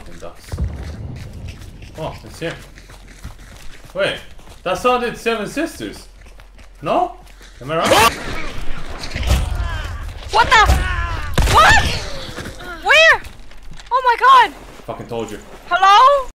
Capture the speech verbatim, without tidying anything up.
fucking ducks. Oh, it's here. Wait, that sounded Seven Sisters. No? Am I right? What the? What? Where? Oh my god! Fucking told you. Hello?